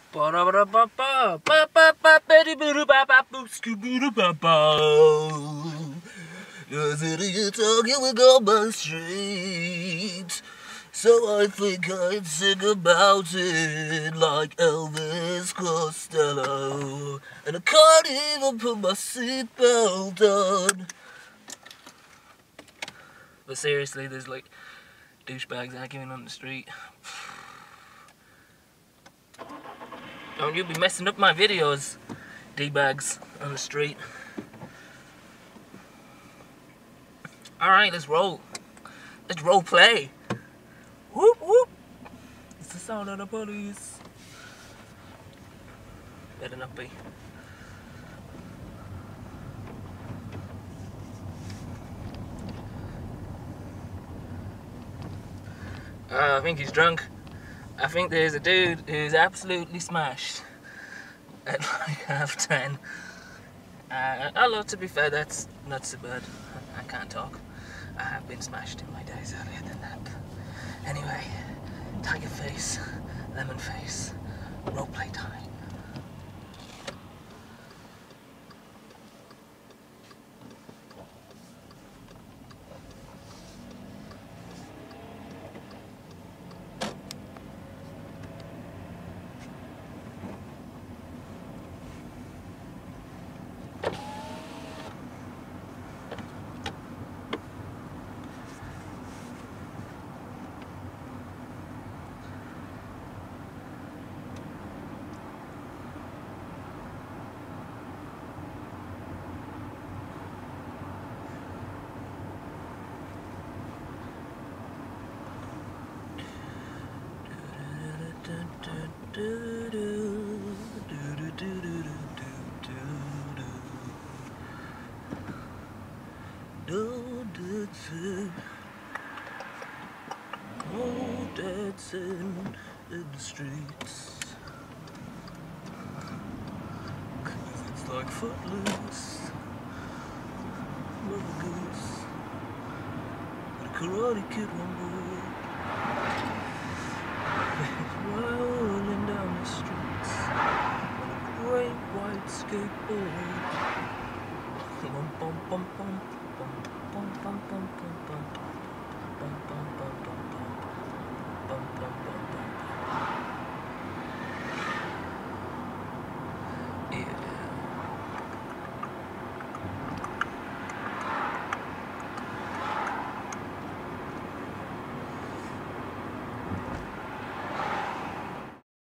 There's an idiot talking on my street, so I think I'd sing about it like Elvis Costello. And I can't even put my seatbelt on. But seriously, there's like douchebags arguing on the street. Don't you be messing up my videos, D-bags on the street. Alright, let's roll. Let's role play. Whoop whoop. It's the sound of the police. Better not be. I think he's drunk. I think there's a dude who's absolutely smashed at like 10:30. Although to be fair, that's not so bad. I can't talk. I have been smashed in my days earlier than that. Anyway, tiger face, lemon face, roleplay time. No dancing in the streets, 'cause it's like Footloose, Mother Goose, and a Karate Kid on board. Rolling down the streets on a great white skateboard. Bum bum bum bum bum bum bum bum bum bum bum bum bum bum bum bum bum bum.